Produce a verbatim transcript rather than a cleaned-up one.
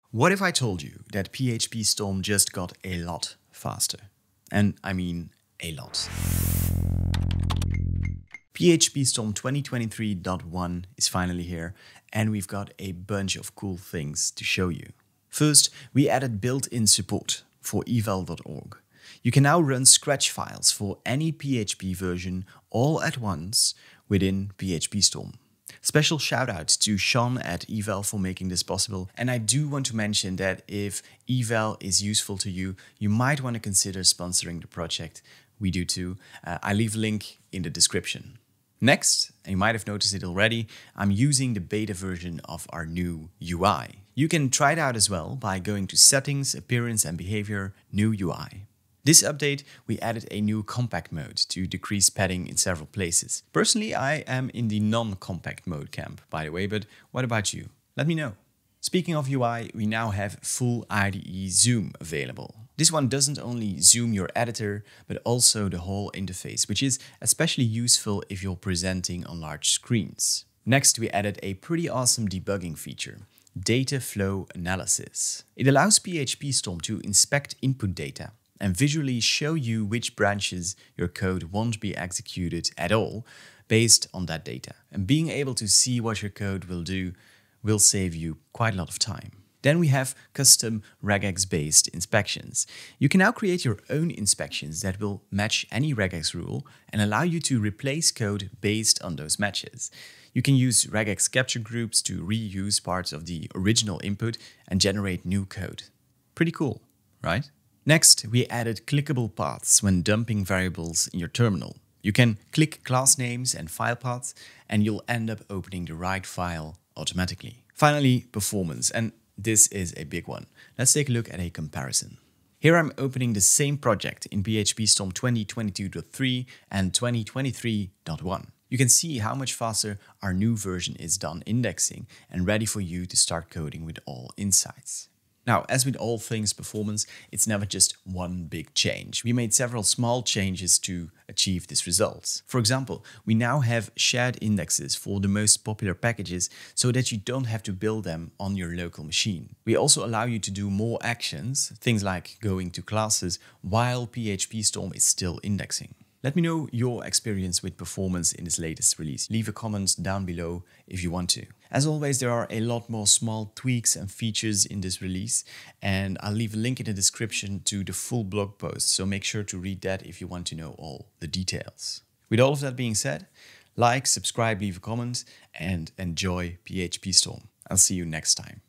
What if I told you that PhpStorm just got a lot faster? And I mean a lot. PhpStorm twenty twenty-three point one is finally here, and we've got a bunch of cool things to show you. First, we added built-in support for eval dot org. You can now run Scratch files for any P H P version all at once within PhpStorm. Special shout out to Sean at Eval for making this possible. And I do want to mention that if Eval is useful to you, you might want to consider sponsoring the project. We do too. Uh, I leave a link in the description. Next, and you might have noticed it already, I'm using the beta version of our new U I. You can try it out as well by going to Settings, Appearance and Behavior, New U I. This update, we added a new compact mode to decrease padding in several places. Personally, I am in the non-compact mode camp, by the way, but what about you? Let me know. Speaking of U I, we now have full I D E Zoom available. This one doesn't only zoom your editor, but also the whole interface, which is especially useful if you're presenting on large screens. Next, we added a pretty awesome debugging feature, Data Flow Analysis. It allows PhpStorm to inspect input data and visually show you which branches your code won't be executed at all based on that data. And being able to see what your code will do will save you quite a lot of time. Then we have custom Regex-based inspections. You can now create your own inspections that will match any Regex rule and allow you to replace code based on those matches. You can use Regex capture groups to reuse parts of the original input and generate new code. Pretty cool, right? Next, we added clickable paths when dumping variables in your terminal. You can click class names and file paths, and you'll end up opening the right file automatically. Finally, performance, and this is a big one. Let's take a look at a comparison. Here I'm opening the same project in PhpStorm twenty twenty-two point three and twenty twenty-three point one. You can see how much faster our new version is done indexing and ready for you to start coding with all insights. Now, as with all things performance, it's never just one big change. We made several small changes to achieve this result. For example, we now have shared indexes for the most popular packages so that you don't have to build them on your local machine. We also allow you to do more actions, things like going to classes, while PhpStorm is still indexing. Let me know your experience with performance in this latest release. Leave a comment down below if you want to. As always, there are a lot more small tweaks and features in this release, and I'll leave a link in the description to the full blog post, so make sure to read that if you want to know all the details. With all of that being said, like, subscribe, leave a comment, and enjoy PhpStorm. I'll see you next time.